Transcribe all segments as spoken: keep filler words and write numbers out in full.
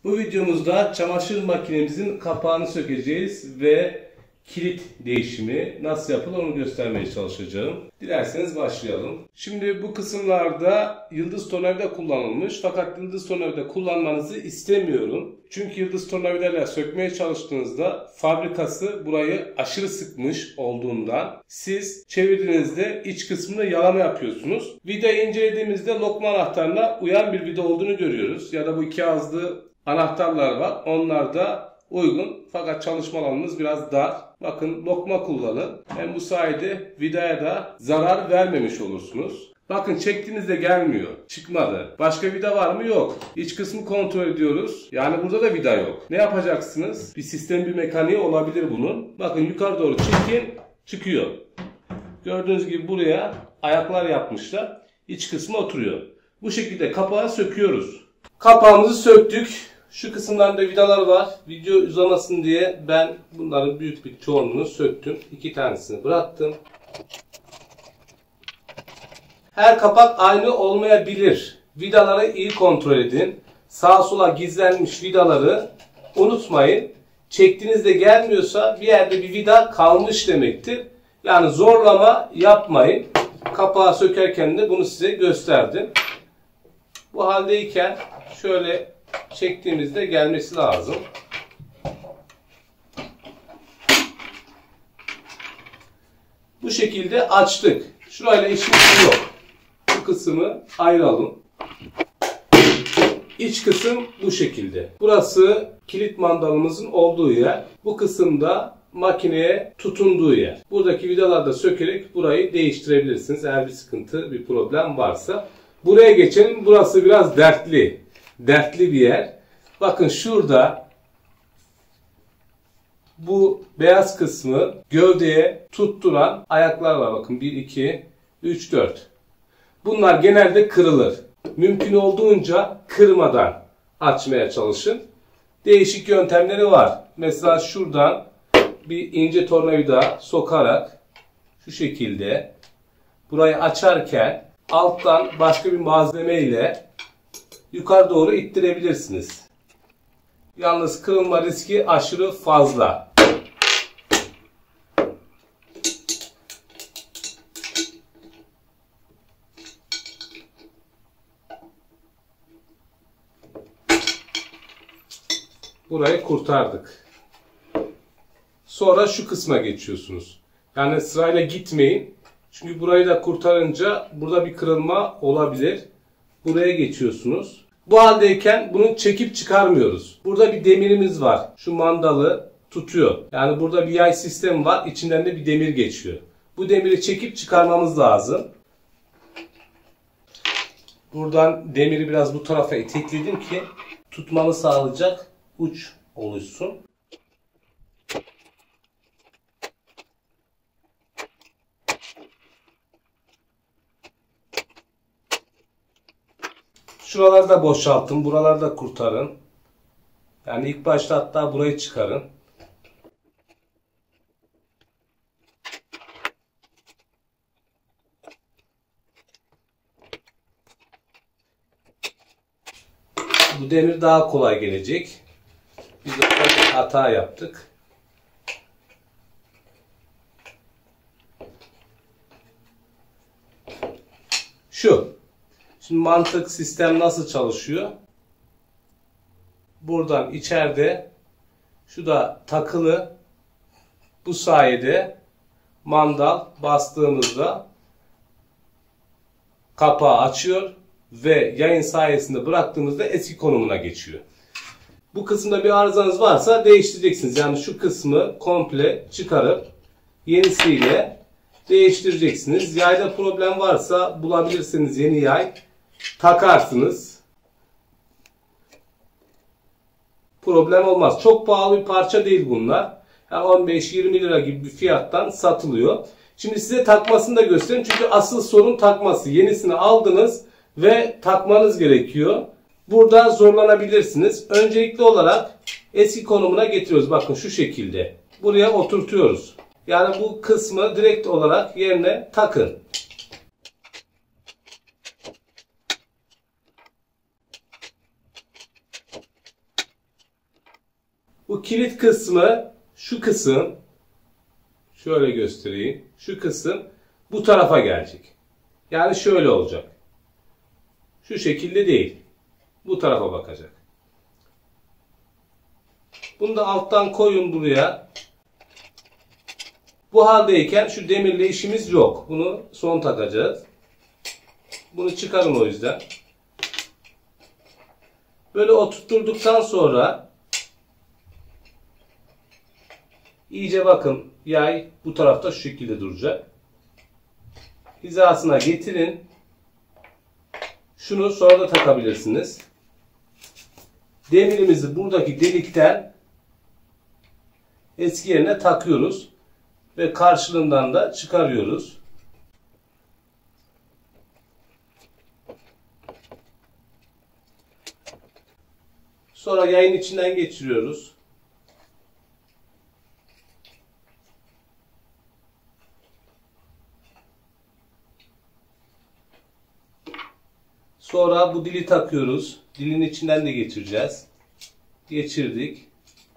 Bu videomuzda çamaşır makinemizin kapağını sökeceğiz ve kilit değişimi nasıl yapılır onu göstermeye çalışacağım. Dilerseniz başlayalım. Şimdi bu kısımlarda yıldız tornavida kullanılmış, fakat yıldız tornavida kullanmanızı istemiyorum. Çünkü yıldız tornavidayla sökmeye çalıştığınızda fabrikası burayı aşırı sıkmış olduğundan siz çevirdiğinizde iç kısmını yalama yapıyorsunuz. Vidayı incelediğimizde lokma anahtarına uyan bir vida olduğunu görüyoruz. Ya da bu iki ağızlı anahtarlar var. Onlar da uygun, fakat çalışma alanınız biraz dar. Bakın, lokma kullanın. Hem bu sayede vidaya da zarar vermemiş olursunuz. Bakın, çektiğinizde gelmiyor. Çıkmadı. Başka vida var mı? Yok. İç kısmı kontrol ediyoruz. Yani burada da vida yok. Ne yapacaksınız? Bir sistem, bir mekaniği olabilir bunun. Bakın, yukarı doğru çekin. Çıkıyor. Gördüğünüz gibi buraya ayaklar yapmışlar. İç kısmı oturuyor. Bu şekilde kapağı söküyoruz. Kapağımızı söktük. Şu kısımlarında vidalar var. Video uzamasın diye ben bunların büyük bir çoğunluğunu söktüm. İki tanesini bıraktım. Her kapak aynı olmayabilir. Vidaları iyi kontrol edin. Sağa sola gizlenmiş vidaları unutmayın. Çektiğinizde gelmiyorsa bir yerde bir vida kalmış demektir. Yani zorlama yapmayın. Kapağı sökerken de bunu size gösterdim. Bu haldeyken şöyle çektiğimizde gelmesi lazım. Bu şekilde açtık. Şurayla işimiz yok. Bu kısmı ayıralım. İç kısım bu şekilde. Burası kilit mandalımızın olduğu yer. Bu kısımda makineye tutunduğu yer. Buradaki vidaları da sökerek burayı değiştirebilirsiniz. Eğer bir sıkıntı, bir problem varsa. Buraya geçelim. Burası biraz dertli. Dertli bir yer. Bakın şurada bu beyaz kısmı gövdeye tutturan ayaklar var. Bakın bir, iki, üç, dört. Bunlar genelde kırılır. Mümkün olduğunca kırmadan açmaya çalışın. Değişik yöntemleri var. Mesela şuradan bir ince tornavida sokarak şu şekilde burayı açarken alttan başka bir malzeme ile yukarı doğru ittirebilirsiniz. Yalnız kırılma riski aşırı fazla. Burayı kurtardık. Sonra şu kısma geçiyorsunuz. Yani sırayla gitmeyin. Çünkü burayı da kurtarınca burada bir kırılma olabilir. Buraya geçiyorsunuz. Bu haldeyken bunu çekip çıkarmıyoruz. Burada bir demirimiz var. Şu mandalı tutuyor. Yani burada bir yay sistemi var. İçinden de bir demir geçiyor. Bu demiri çekip çıkarmamız lazım. Buradan demiri biraz bu tarafa itekledim ki tutmamı sağlayacak uç oluşsun. Şuraları da boşaltın, buraları da kurtarın. Yani ilk başta hatta burayı çıkarın. Bu demir daha kolay gelecek. Biz de bir hata yaptık. Şu. Şimdi mantık, sistem nasıl çalışıyor? Buradan içeride şu da takılı. Bu sayede mandal bastığımızda kapağı açıyor ve yayın sayesinde bıraktığımızda eski konumuna geçiyor. Bu kısımda bir arızanız varsa değiştireceksiniz. Yani şu kısmı komple çıkarıp yenisiyle değiştireceksiniz. Yayda problem varsa bulabilirsiniz, yeni yay takarsınız. Problem olmaz. Çok pahalı bir parça değil bunlar. Yani on beş yirmi lira gibi bir fiyattan satılıyor. Şimdi size takmasını da göstereyim. Çünkü asıl sorun takması. Yenisini aldınız ve takmanız gerekiyor. Burada zorlanabilirsiniz. Öncelikli olarak eski konumuna getiriyoruz. Bakın şu şekilde. Buraya oturtuyoruz. Yani bu kısmı direkt olarak yerine takın. Bu kilit kısmı, şu kısım, şöyle göstereyim. Şu kısım bu tarafa gelecek. Yani şöyle olacak. Şu şekilde değil. Bu tarafa bakacak. Bunu da alttan koyun buraya. Bu haldeyken şu demirle işimiz yok. Bunu son takacağız. Bunu çıkarın o yüzden. Böyle oturtturduktan sonra iyice bakın, yay bu tarafta şu şekilde duracak. Hizasına getirin. Şunu sonra da takabilirsiniz. Demirimizi buradaki delikten eski yerine takıyoruz ve karşılığından da çıkarıyoruz. Sonra yayın içinden geçiriyoruz. Sonra bu dili takıyoruz. Dilin içinden de geçireceğiz. Geçirdik.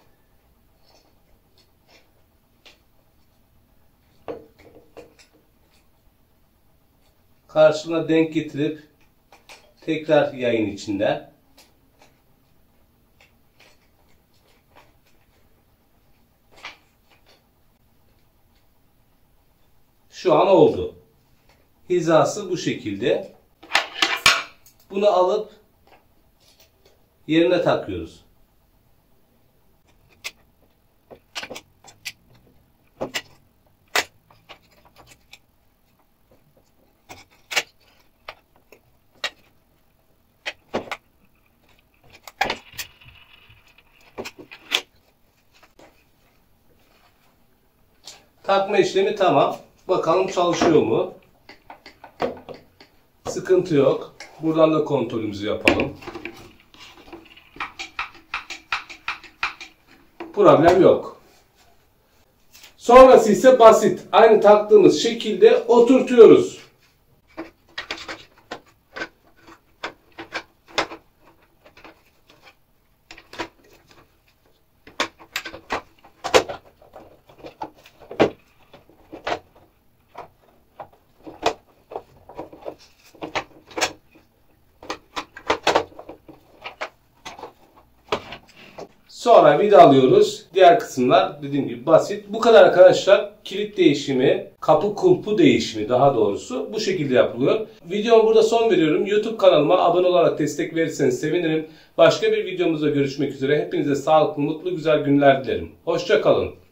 Karşına denk getirip tekrar yayın içinden. Şu an oldu. Hizası bu şekilde. Bunu alıp yerine takıyoruz. Takma işlemi tamam. Bakalım çalışıyor mu? Sıkıntı yok. Buradan da kontrolümüzü yapalım. Problem yok. Sonrası ise basit. Aynı taktığımız şekilde oturtuyoruz. Sonra vida alıyoruz. Diğer kısımlar dediğim gibi basit. Bu kadar arkadaşlar. Kilit değişimi, kapı kulpu değişimi daha doğrusu bu şekilde yapılıyor. Videomu burada son veriyorum. YouTube kanalıma abone olarak destek verirseniz sevinirim. Başka bir videomuzda görüşmek üzere. Hepinize sağlıklı, mutlu, güzel günler dilerim. Hoşça kalın.